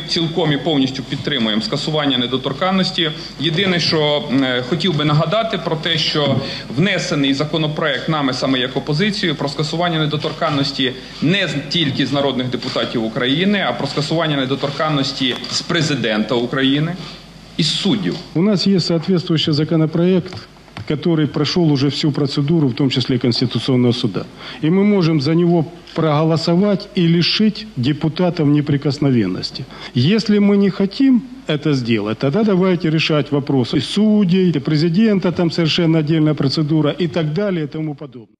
цілком і повністю підтримуємо скасування недоторканності. Єдине, що хотів би нагадати про те, що внесений законопроект нами саме як опозицією про скасування недоторканності не тільки з народних депутатів України, а про скасування недоторканності з президента України і з суддів. У нас є соответствующий законопроект, который прошел уже всю процедуру, в том числе Конституционного суда. И мы можем за него проголосовать и лишить депутатов неприкосновенности. Если мы не хотим это сделать, тогда давайте решать вопросы судей, президента, там совершенно отдельная процедура и так далее и тому подобное.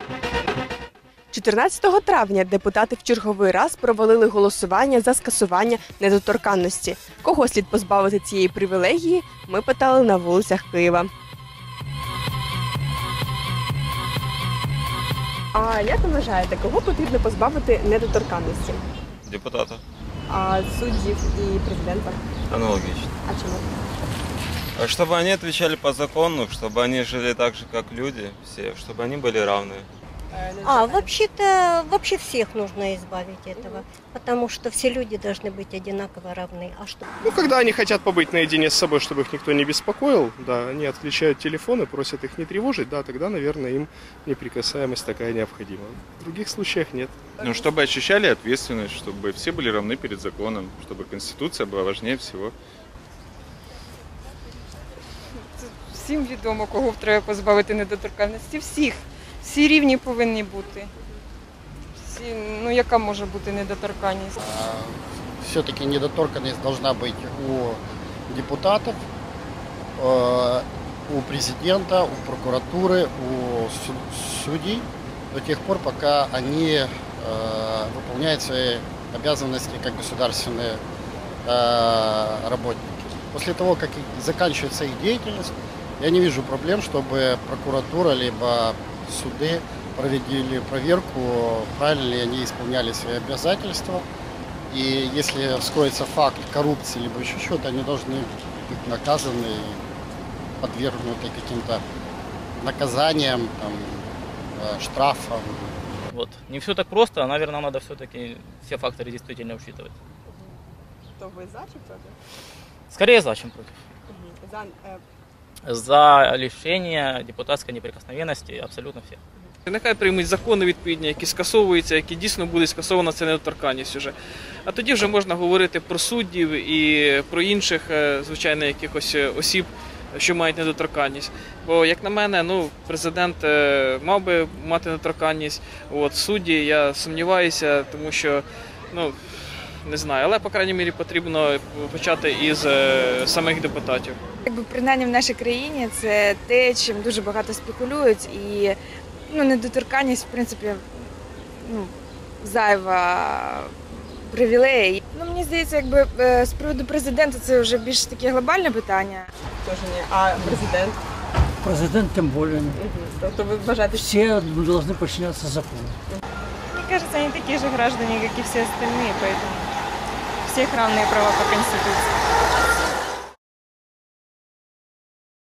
14 травня депутати в черговий раз провалили голосування за скасування недоторканності. Кого слід позбавити цієї привілегії, ми питали на вулицях Києва. А як ви вважаєте, кого потрібно позбавити недоторканності? Депутатов. А суддів і президента? Аналогично. А чому? Чтобы они отвечали по закону, чтобы они жили так же, как люди, все, чтобы они были равны. Вообще-то, вообще всех нужно избавить этого, потому что все люди должны быть одинаково равны. А что? Ну, когда они хотят побыть наедине с собой, чтобы их никто не беспокоил, да, они отключают телефоны, просят их не тревожить, да, тогда, наверное, им неприкасаемость такая необходима. В других случаях нет. Ну, чтобы ощущали ответственность, чтобы все были равны перед законом, чтобы Конституция была важнее всего. Всім відомо, кого треба позбавити недоторканності. Всіх. Всі рівні повинні бути. Ну, яка може бути недоторканність? Все-таки недоторканность должна быть у депутатов, у президента, у прокуратуры, у судей до тех пор, пока они выполняют свои обязанности как государственные работники. После того, как заканчивается их деятельность, я не вижу проблем, чтобы прокуратура либо суды провели проверку, правильно ли они исполняли свои обязательства. И если вскроется факт коррупции либо еще что-то, они должны быть наказаны и подвергнуты каким-то наказаниям, там, штрафам. Вот. Не все так просто, наверное, надо все-таки все факторы действительно учитывать. То ви за чи проти? Скорее за, чем против. За лишение депутатської неприкосновенності абсолютно всіх. Нехай приймуть закони відповідні, які скасовуються, які дійсно буде скасована ця недоторканність уже. А тоді вже можна говорити про суддів і про інших, звичайно, якихось осіб, що мають недоторканність. Бо, як на мене, ну, президент мав би мати недоторканність, судді я сумніваюся, тому що, ну, не знаю, але, по крайній мірі, потрібно почати із самих депутатів. Принаймні в нашій країні це те, чим дуже багато спекулюють, і недоторканність, в принципі, зайва привілей. Мені здається, з приводу президента це вже більш таке глобальне питання. Тоже ні. А президент? Президент тем более. Тобто ви вважаєте, все должны подчиняться закону. Мне кажется, они такие же граждане, как и все остальные, поэтому всех равные права по Конституции.